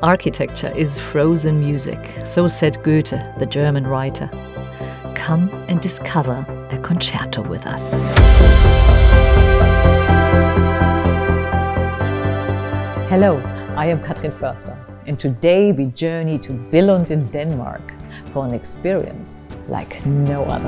Architecture is frozen music, so said Goethe, the German writer. Come and discover a concerto with us. Hello, I am Katrin Foerster, and today we journey to Billund in Denmark for an experience like no other.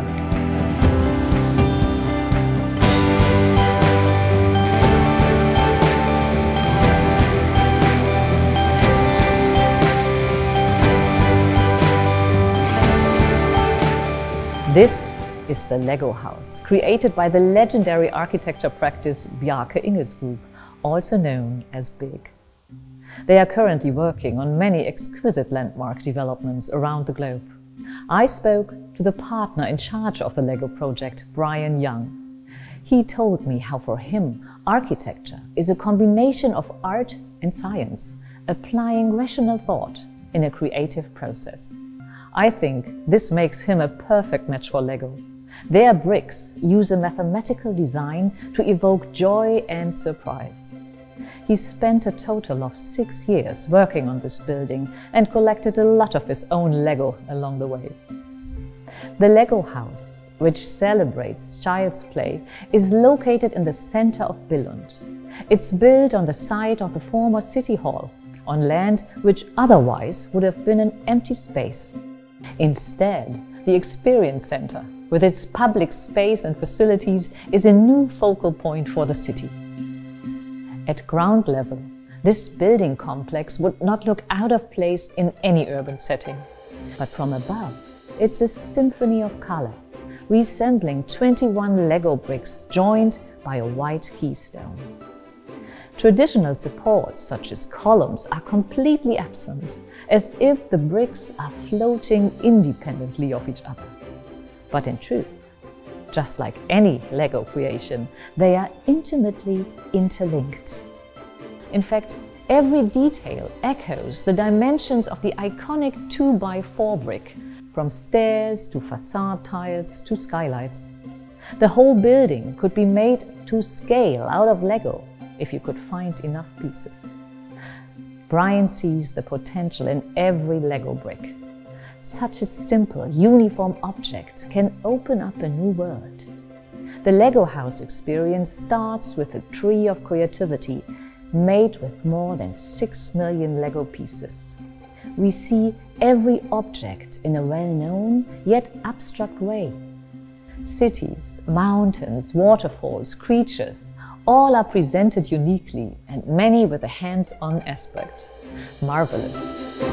This is the Lego house, created by the legendary architecture practice Bjarke Ingels Group, also known as BIG. They are currently working on many exquisite landmark developments around the globe. I spoke to the partner in charge of the Lego project, Brian Young. He told me how for him, architecture is a combination of art and science, applying rational thought in a creative process. I think this makes him a perfect match for Lego. Their bricks use a mathematical design to evoke joy and surprise. He spent a total of 6 years working on this building and collected a lot of his own Lego along the way. The Lego house, which celebrates child's play, is located in the center of Billund. It's built on the site of the former city hall, on land which otherwise would have been an empty space. Instead, the Experience Center, with its public space and facilities, is a new focal point for the city. At ground level, this building complex would not look out of place in any urban setting. But from above, it's a symphony of color, resembling 21 Lego bricks joined by a white keystone. Traditional supports, such as columns, are completely absent, as if the bricks are floating independently of each other. But in truth, just like any Lego creation, they are intimately interlinked. In fact, every detail echoes the dimensions of the iconic 2x4 brick, from stairs to facade tiles to skylights. The whole building could be made to scale out of Lego if you could find enough pieces. Brian sees the potential in every Lego brick. Such a simple, uniform object can open up a new world. The Lego house experience starts with a tree of creativity made with more than 6 million Lego pieces. We see every object in a well-known yet abstract way. Cities, mountains, waterfalls, creatures, all are presented uniquely, and many with a hands-on aspect. Marvelous!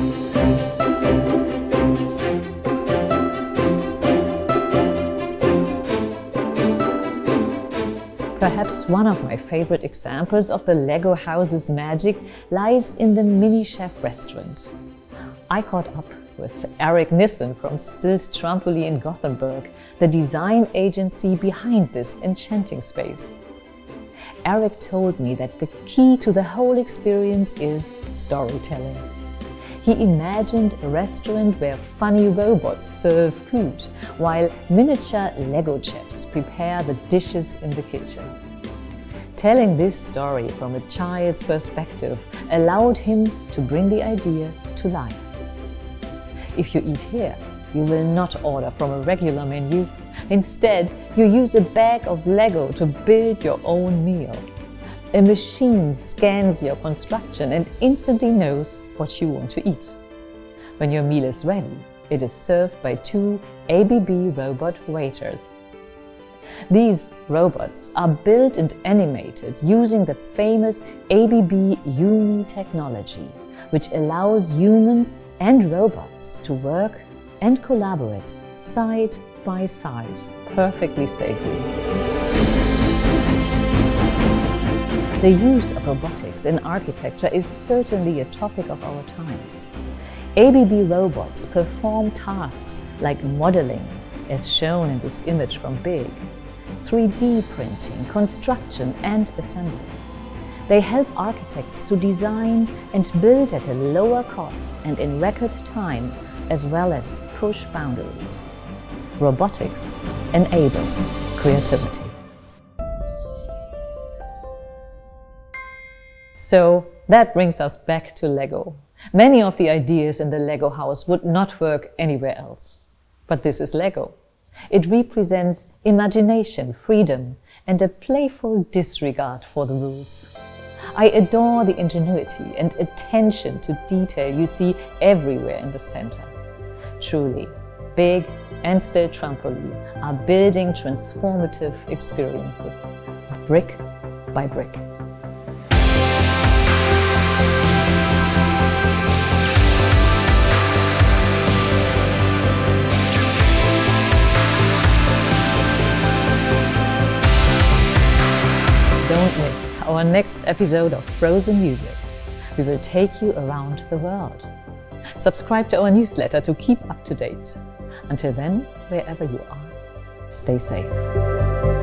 Perhaps one of my favorite examples of the Lego house's magic lies in the Mini Chef restaurant. I caught up with Erik Nissen from Stylt Trampoli in Gothenburg, the design agency behind this enchanting space. Erik told me that the key to the whole experience is storytelling. He imagined a restaurant where funny robots serve food, while miniature Lego chefs prepare the dishes in the kitchen. Telling this story from a child's perspective allowed him to bring the idea to life. If you eat here, you will not order from a regular menu. Instead, you use a bag of Lego to build your own meal. A machine scans your construction and instantly knows what you want to eat. When your meal is ready, it is served by 2 ABB robot waiters. These robots are built and animated using the famous ABB YuMi technology, which allows humans and robots to work and collaborate side by side, perfectly safely. The use of robotics in architecture is certainly a topic of our times. ABB robots perform tasks like modeling, as shown in this image from BIG, 3D printing, construction and assembly. They help architects to design and build at a lower cost and in record time, as well as push boundaries. Robotics enables creativity. So that brings us back to Lego. Many of the ideas in the Lego house would not work anywhere else. But this is Lego. It represents imagination, freedom, and a playful disregard for the rules. I adore the ingenuity and attention to detail you see everywhere in the center. Truly, Big and Stylt Trampoli are building transformative experiences, brick by brick. Don't miss our next episode of Frozen Music. We will take you around the world. Subscribe to our newsletter to keep up to date. Until then, wherever you are, stay safe.